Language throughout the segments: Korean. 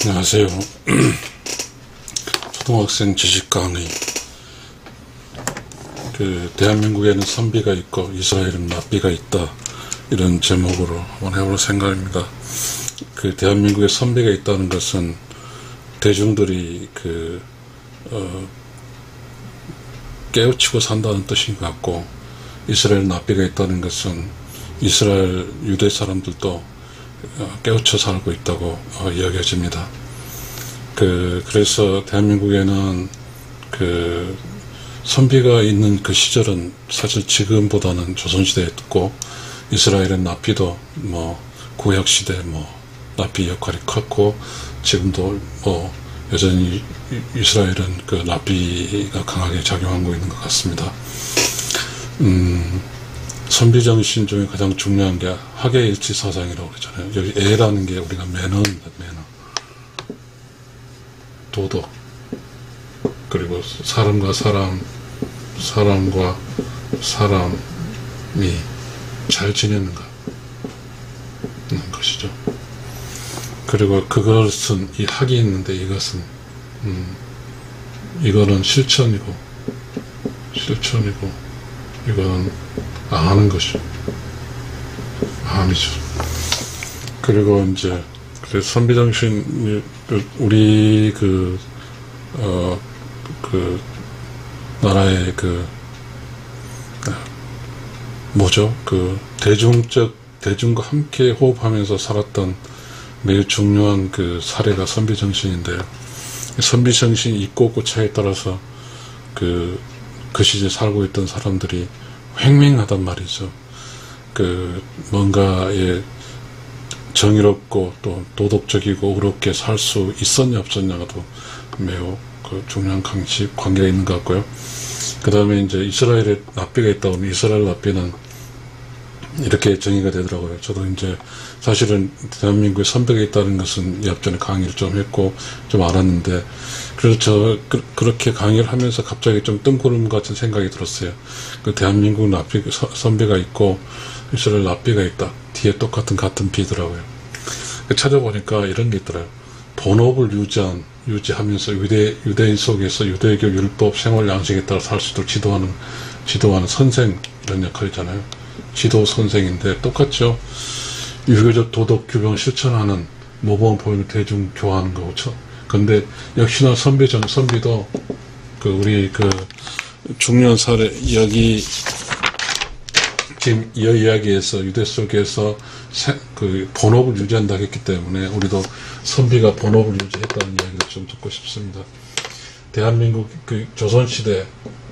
안녕하세요. 초등학생 지식 강의. 대한민국에는 선비가 있고 이스라엘은 랍비가 있다, 이런 제목으로 한번 해볼 생각입니다. 대한민국에 선비가 있다는 것은 대중들이 깨우치고 산다는 뜻인 것 같고, 이스라엘 랍비가 있다는 것은 이스라엘 유대 사람들도 깨우쳐 살고 있다고 이야기해집니다. 그래서 대한민국에는 선비가 있는 그 시절은 사실 지금보다는 조선시대에 있고, 이스라엘은 랍비도 구약시대 랍비 역할이 컸고, 지금도 여전히 이스라엘은 랍비가 강하게 작용하고 있는 것 같습니다. 선비 정신 중에 가장 중요한 게 학예일치 사상이라고 그러잖아요. 여기 애라는 게 우리가 매너입니다. 매너. 도덕. 그리고 사람과 사람이 잘 지내는 것이죠. 그리고 그것은 이 학이 있는데, 이거는 실천이고 이거는 아는 것이죠. 암이죠. 그리고 이제 선비정신, 우리 나라의 대중과 함께 호흡하면서 살았던 매우 중요한 사례가 선비정신인데요. 선비정신이 있고 없고 차에 따라서 그 시절에 살고 있던 사람들이 횡맹하단 말이죠. 뭔가에 정의롭고 또 도덕적이고 의롭게 살 수 있었냐 없었냐가도 매우 중요한 관계가 있는 것 같고요. 그 다음에 이제 이스라엘에 랍비가 있다 보면, 이스라엘 랍비는 이렇게 정의가 되더라고요. 저도 이제 사실은 대한민국에 선비가 있다는 것은 앞전에 강의를 좀 했고 좀 알았는데, 그래서 그렇게 강의를 하면서 갑자기 좀 뜬구름 같은 생각이 들었어요. 대한민국 선비가 있고 이스라엘 랍비가 있다. 뒤에 같은 비더라고요. 찾아보니까 이런 게 있더라고요. 본업을 유지하면서 유대인 속에서 유대교 율법 생활 양식에 따라 살 수 있도록 지도하는 선생, 이런 역할이잖아요. 지도 선생인데 똑같죠. 유교적 도덕 규범 실천하는 모범 보이는 대중 교화하는 거죠. 근데 역시나 선비도 우리 중요한 사례, 여기 지금 이 이야기에서 유대 속에서 본업을 유지한다 했기 때문에 우리도 선비가 본업을 유지했다는 이야기를 좀 듣고 싶습니다. 대한민국 조선시대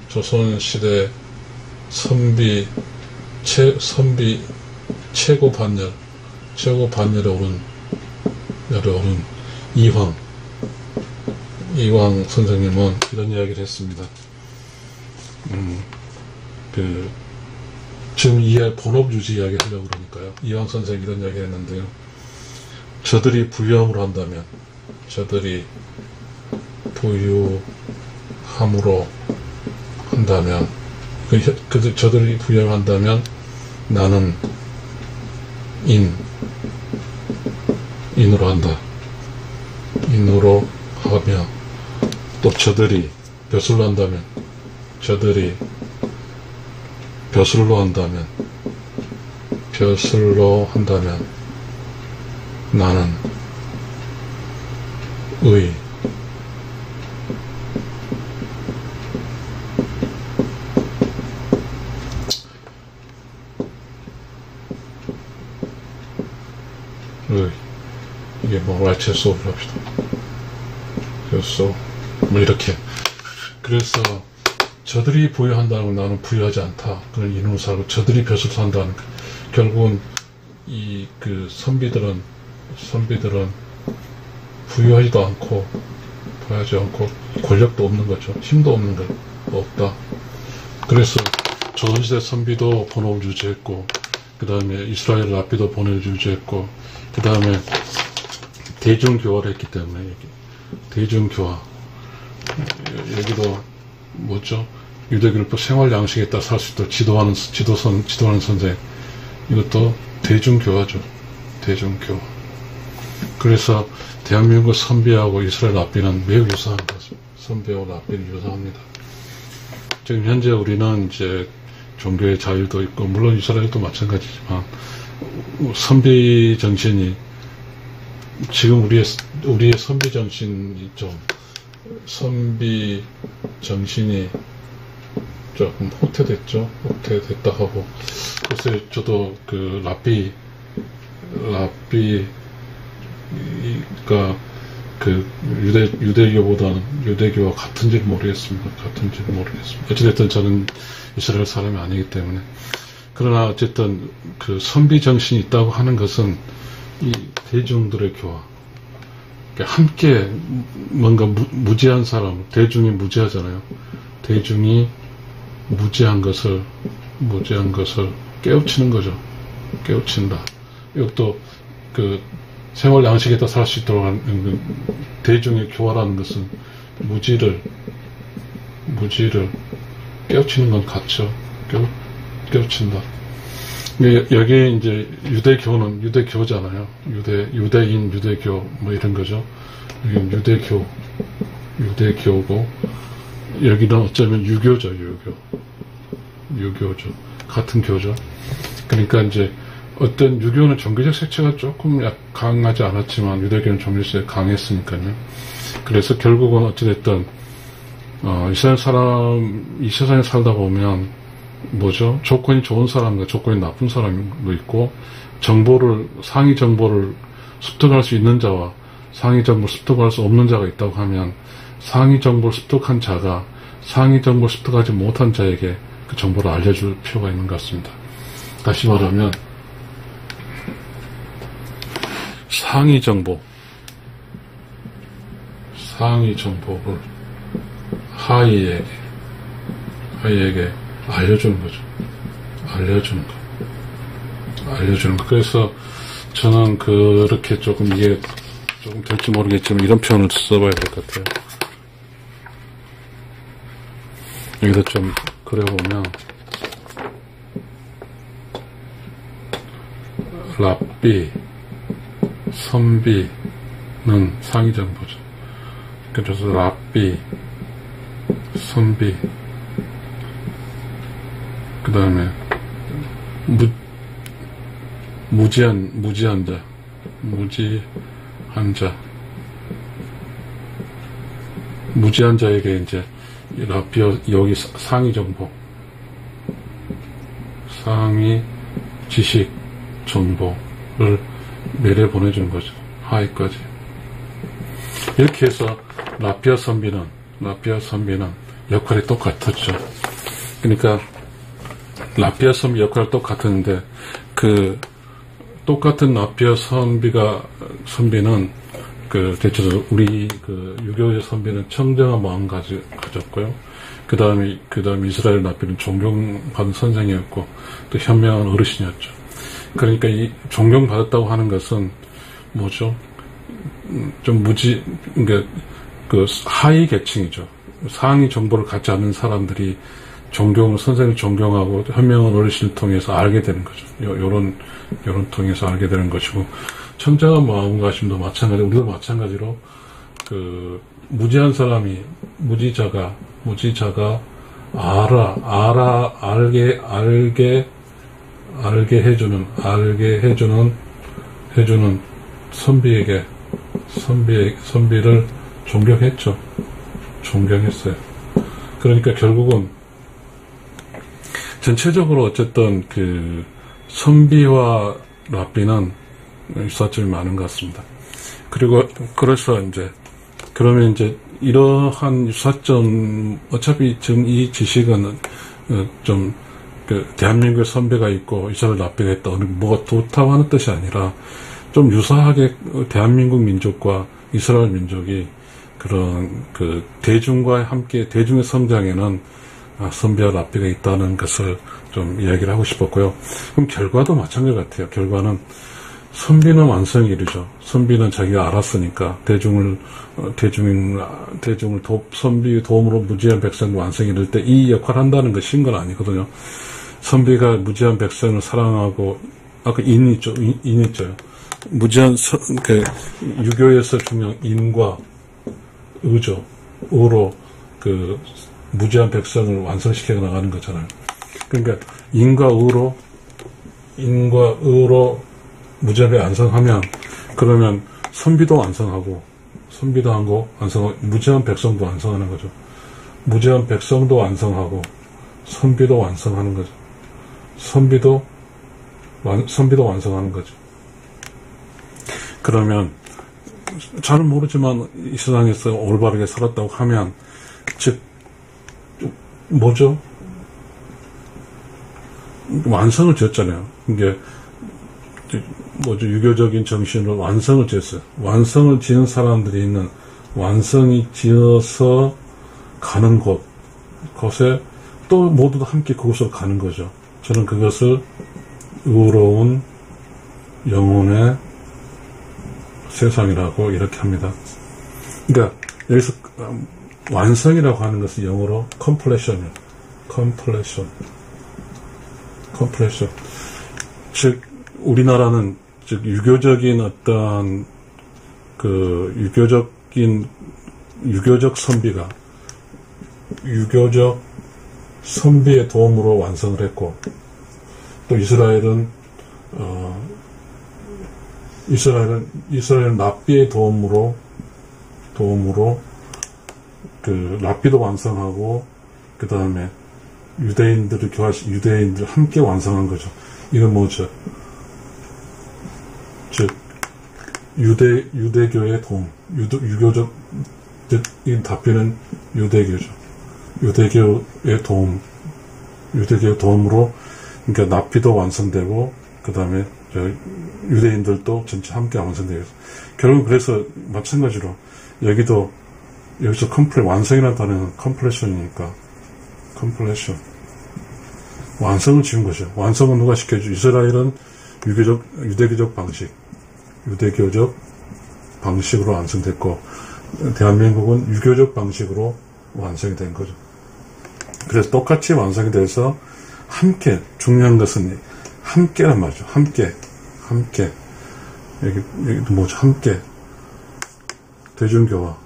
선비 최고 반열에 오른 이황 선생님은 이런 이야기를 했습니다. 지금 본업 유지 이야기 하려고 그러니까요. 이황 선생이 이런 이야기 했는데요. 저들이 부유함으로 한다면, 저들이 나는 인으로 한다. 인으로 하며, 또 저들이 벼슬로 한다면 나는 이게 라이트 소를 합시다. 그래서 이렇게. 그래서 저들이 부유한다는 건 나는 부유하지 않다. 그런 인으로 살고, 저들이 벼슬 산다는 거. 결국은 선비들은 부유하지도 않고 권력도 없는 거죠. 힘도 없는 거 없다. 그래서 조선시대 선비도 본업을 유지했고, 그 다음에 이스라엘 랍비도 본업을 유지했고, 그 다음에 대중교화를 했기 때문에, 대중교화, 여기도 유대교율법 생활 양식에 따라 살 수 있도록 지도하는 선생, 이것도 대중교화죠. 대중교화. 그래서 대한민국 선비하고 이스라엘 랍비는 매우 유사합니다. 선비하고 랍비는 유사합니다. 지금 현재 우리는 이제 종교의 자유도 있고, 물론 이스라엘도 마찬가지지만, 선비 정신이, 지금 우리의 선비 정신이 선비 정신이 조금 후퇴됐죠. 후퇴됐다 하고. 그래서 저도 그 랍비가 그 유대교와 같은지는 모르겠습니다. 어찌됐든 저는 이스라엘 사람이 아니기 때문에. 그러나 어쨌든 그 선비 정신이 있다고 하는 것은 이 대중들의 교화. 함께 뭔가 무지한 사람, 대중이 무지하잖아요. 대중이 무지한 것을 깨우치는 거죠. 깨우친다. 이것도 그 생활 양식에 따라 살 수 있도록 하는 대중의 교화라는 것은 무지를 깨우치는 건 같죠. 깨우친다. 여기에 이제 유대교는 유대교잖아요. 유대인, 유대교, 뭐 이런 거죠. 여기는 유대교고, 여기는 어쩌면 유교죠. 유교죠. 같은 교죠. 그러니까 이제 어떤 유교는 종교적 색채가 조금 강하지 않았지만 유대교는 종교적 색채가 강했으니까요. 그래서 결국은 어찌됐든 이스라엘 사람 이 세상에 살다 보면 뭐죠? 조건이 좋은 사람과 조건이 나쁜 사람도 있고, 상위 정보를 습득할 수 있는 자와 상위 정보를 습득할 수 없는 자가 있다고 하면, 상위 정보를 습득한 자가 상위 정보를 습득하지 못한 자에게 그 정보를 알려줄 필요가 있는 것 같습니다. 다시 말하면 상위 정보를 하위에게 알려주는 거죠. 알려주는 거. 그래서 저는 그렇게 조금 이게 조금 될지 모르겠지만 이런 표현을 써봐야 될 것 같아요. 여기서 좀 그려보면, 랍비, 선비는 상위 정보죠. 그래서 랍비, 선비, 그 다음에 무지한 자에게 이제 랍비어 여기 상위 정보, 상위 지식 정보를 내려 보내주는 거죠. 하위까지. 이렇게 해서 랍비어 선비는 역할이 똑같았죠. 그러니까 랍비어 선비 역할이 똑같았는데, 그 똑같은 랍비어 선비는 대체적으로 우리 유교의 선비는 청정한 마음 가졌고요. 그 다음에 이스라엘 랍비는 존경받은 선생이었고, 또 현명한 어르신이었죠. 그러니까 이 존경받았다고 하는 것은 뭐죠? 그러니까 그 하위 계층이죠. 상위 정보를 갖지 않는 사람들이 선생을 존경하고 현명한 어르신을 통해서 알게 되는 거죠. 요런 통해서 알게 되는 것이고, 청정한 마음가짐도 마찬가지로, 우리도 마찬가지로, 무지자가 알게 해주는 선비를 존경했어요. 그러니까 결국은 전체적으로 어쨌든 선비와 랍비는 유사점이 많은 것 같습니다. 그래서 그러면 이러한 유사점, 어차피 지금 이 지식은 대한민국의 선비가 있고 이스라엘 랍비가 있다, 뭐가 좋다고 하는 뜻이 아니라 좀 유사하게 대한민국 민족과 이스라엘 민족이 그런 대중과 함께 대중의 성장에는 선비와 랍비가 있다는 것을 좀 이야기를 하고 싶었고요. 그럼 결과도 마찬가지 같아요. 결과는 선비는 완성이 이르죠. 선비는 자기가 알았으니까 선비의 도움으로 무지한 백성을 완성이 이를 때 이 역할을 한다는 것인 건 아니거든요. 선비가 무지한 백성을 사랑하고, 아까 인 있죠. 무제한 유교에서 중요한 인과 의죠. 의로 그 무제한 백성을 완성시켜 나가는 거잖아요. 그러니까 인과 의로 무제한 완성하면 그러면 선비도 완성하고 무제한 백성도 완성하는 거죠. 무제한 백성도 완성하고 선비도 완성하는 거죠. 선비도 완성하는 거죠. 그러면 잘은 모르지만 이 세상에서 올바르게 살았다고 하면 즉 뭐죠? 완성을 지었잖아요. 이게 뭐죠? 유교적인 정신으로 완성을 지었어요. 완성을 지은 사람들이 있는 완성이 지어서 가는 곳에 또 모두 함께 그곳으로 가는 거죠. 저는 그것을 의로운 영혼의 세상이라고 이렇게 합니다. 그러니까 여기서 완성이라고 하는 것은 영어로 completion이에요. completion. 즉 우리나라는 즉 유교적인 어떤 그 유교적 선비의 도움으로 완성을 했고, 또 이스라엘은 랍비의 도움으로 그 랍비도 완성하고, 그 다음에 유대인들 함께 완성한 거죠. 이건 뭐죠? 즉 유대교의 도움, 유교적 이 답변은 유대교죠. 유대교의 도움으로 그러니까 납비도 완성되고 그 다음에 유대인들도 전체 함께 완성되고 결국 그래서 마찬가지로 여기서 완성이라는 단어는 컴플레션이니까 완성을 지은 거죠. 완성은 누가 시켜줘? 이스라엘은 유대교적 방식으로 완성됐고 대한민국은 유교적 방식으로 완성이 된 거죠. 그래서 똑같이 완성이 돼서 함께, 중요한 것은 함께란 말이죠. 함께. 여기도 뭐죠? 함께. 대중교와.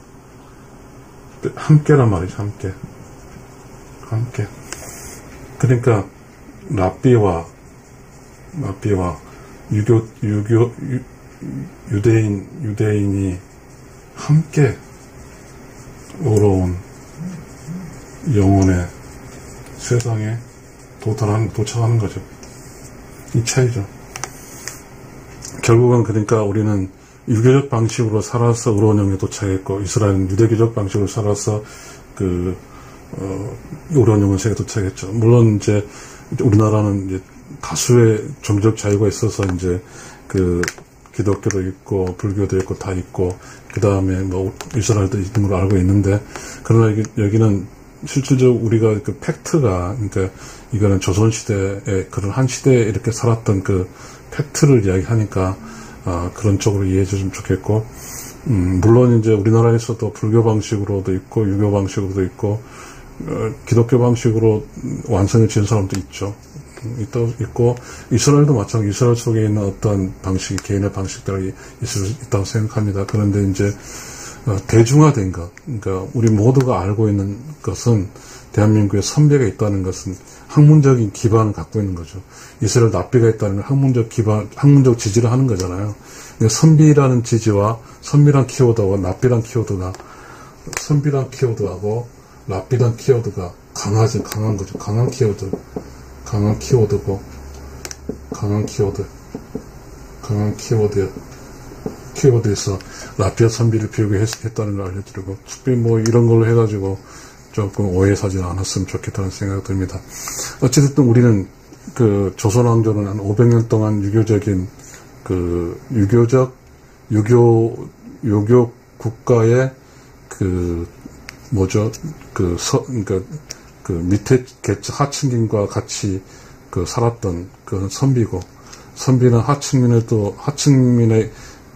함께란 말이죠. 함께. 그러니까, 랍비와 유대인이 함께 의로운 영혼의 세상에 도착하는 거죠. 이 차이죠. 결국은 그러니까 우리는 유교적 방식으로 살아서 의로운 영혼에 도착했고, 이스라엘은 유대교적 방식으로 살아서 의로운 영혼 세계에 도착했죠. 물론 이제 우리나라는 이제 다수의 종족 자유가 있어서 이제 기독교도 있고 불교도 있고 다 있고 그 다음에 뭐 이스라엘도 있는 걸 알고 있는데, 그러나 여기는 실질적으로 우리가 그 팩트가, 그러니까 이거는 조선시대에 그런 한 시대에 이렇게 살았던 그 팩트를 이야기하니까 그런 쪽으로 이해해 주시면 좋겠고, 물론 이제 우리나라에서도 불교 방식으로도 있고 유교 방식으로도 있고 기독교 방식으로 완성을 지은 사람도 있죠. 있고 이스라엘도 마찬가지. 이스라엘 속에 있는 어떤 방식이 개인의 방식들이 있다고 생각합니다. 그런데 이제 대중화된 것, 그러니까 우리 모두가 알고 있는 것은 대한민국에 선비가 있다는 것은 학문적인 기반을 갖고 있는 거죠. 이스라엘 납비가 있다는 건 학문적 지지를 하는 거잖아요. 그러니까 선비라는 지지와 선비란 키워드와 납비란 키워드가 선비란 키워드하고 납비란 키워드가 강한 거죠. 강한 키워드에서 랍비와 선비를 비우게 했다는 걸 알려드리고, 특별히 뭐 이런 걸로 해가지고 조금 오해 사지 않았으면 좋겠다는 생각이 듭니다. 어찌됐든 우리는 그 조선왕조는 한 500년 동안 유교적인 유교 국가의 그러니까 그 밑에 하층민과 같이 살았던 그런 선비고, 선비는 하층민의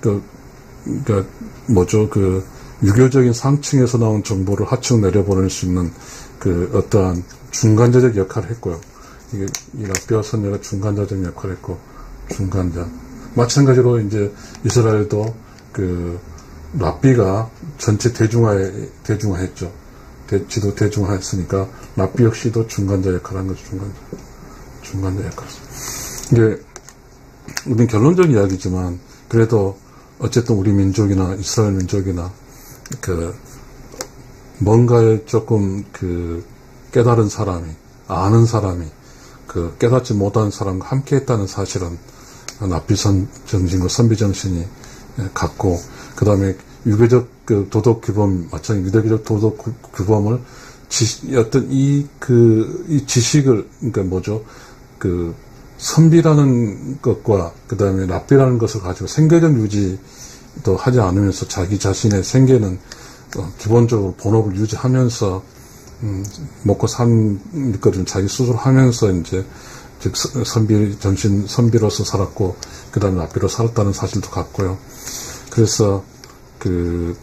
유교적인 상층에서 나온 정보를 하층 내려보낼 수 있는 어떠한 중간자적 역할을 했고요. 이 랍비와 선녀가 중간자적 역할을 했고, 중간자. 마찬가지로 이제 이스라엘도 그 랍비가 전체 대중화했죠. 지도 대중화했으니까 랍비 역시도 중간자 역할을 한 거죠. 중간자 역할. 이게 우리는 결론적인 이야기지만 그래도 어쨌든 우리 민족이나 이스라엘 민족이나 그 뭔가에 조금 그 깨달은 사람이, 아는 사람이 그 깨닫지 못한 사람과 함께 했다는 사실은 랍비선 정신과 선비 정신이 갖고, 그 다음에 유교적 그 도덕 규범, 마찬가지 유대교적 도덕 규범을 어떤 이 지식을, 그러니까 뭐죠? 그 선비라는 것과 그 다음에 랍비라는 것을 가지고 생계적 유지도 하지 않으면서 자기 자신의 생계는 기본적으로 본업을 유지하면서 먹고 사는 것을 자기 스스로 하면서 이제 즉 선비 정신 선비로서 살았고 그 다음에 랍비로 살았다는 사실도 같고요. 그래서 그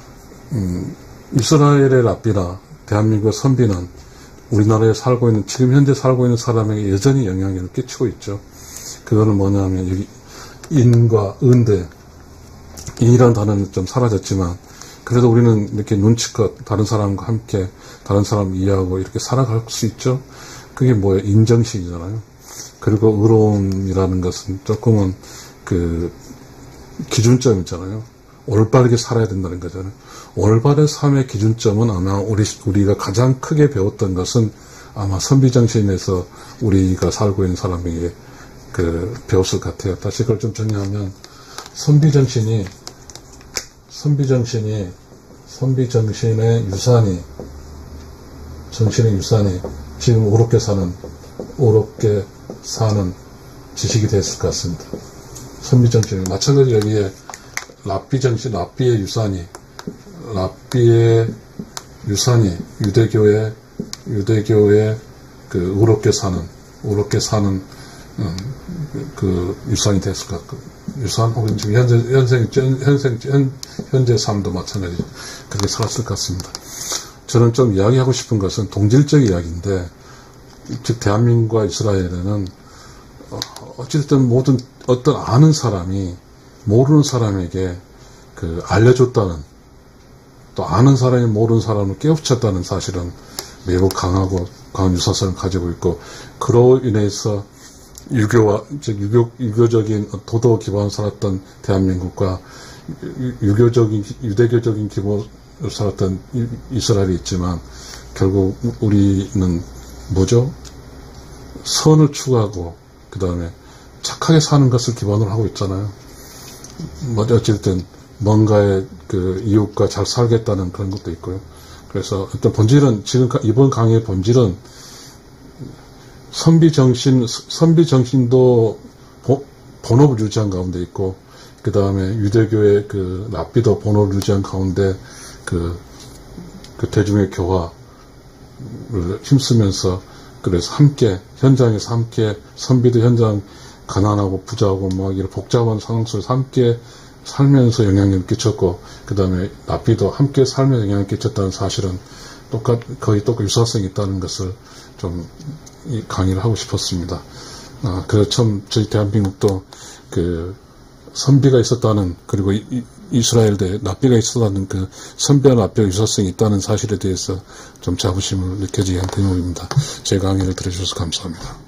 이스라엘의 랍비나 대한민국의 선비는 우리나라에 살고 있는 지금 현재 살고 있는 사람에게 여전히 영향력을 끼치고 있죠. 그거는 뭐냐면 여기 인과 은대, 인이라는 단어는 좀 사라졌지만 그래도 우리는 이렇게 눈치껏 다른 사람과 함께 다른 사람 이해하고 이렇게 살아갈 수 있죠. 그게 뭐예요? 인정식이잖아요. 그리고 의로움이라는 것은 조금은 그 기준점 있잖아요. 올바르게 살아야 된다는 거잖아요. 올바른 삶의 기준점은 아마 우리가 가장 크게 배웠던 것은 아마 선비정신에서 우리가 살고 있는 사람에게 배웠을 것 같아요. 다시 그걸 좀 정리하면 선비정신의 유산이 지금 오롭게 사는 지식이 됐을 것 같습니다. 선비정신이 마찬가지 여기에 랍비의 유대교의 그 의롭게 사는 그 유산이 됐을 것 같고, 유산 혹은 지금 현재 삶도 마찬가지죠. 그렇게 살았을 것 같습니다. 저는 좀 이야기하고 싶은 것은 동질적 이야기인데, 즉 대한민국과 이스라엘에는 어쨌든 어떤 아는 사람이 모르는 사람에게 알려줬다는, 또 아는 사람이 모르는 사람을 깨우쳤다는 사실은 매우 강한 유사성을 가지고 있고, 그로 인해서 유교적인 도덕 기반을 살았던 대한민국과 유대교적인 기본을 살았던 이스라엘이 있지만, 결국 우리는 뭐죠? 선을 추구하고 그 다음에 착하게 사는 것을 기반으로 하고 있잖아요. 어쨌든 뭔가의 이웃과 잘 살겠다는 그런 것도 있고요. 그래서 어떤 본질은, 지금 이번 강의의 본질은 선비정신도 본업을 유지한 가운데 있고, 그 다음에 유대교의 랍비도 본업을 유지한 가운데 대중의 교화를 힘쓰면서, 그래서 현장에서 함께, 선비도 현장 가난하고 부자하고 이런 복잡한 상황 속에서 함께 살면서 영향력을 끼쳤고, 그 다음에 랍비도 함께 살면서 영향을 끼쳤다는 사실은 거의 똑같은 유사성이 있다는 것을 좀 강의를 하고 싶었습니다. 그래서 참 저희 대한민국도 선비가 있었다는, 그리고 이스라엘대 랍비가 있었다는 선비와 랍비의 유사성이 있다는 사실에 대해서 좀 자부심을 느껴지게 한 대목입니다. 제 강의를 들어주셔서 감사합니다.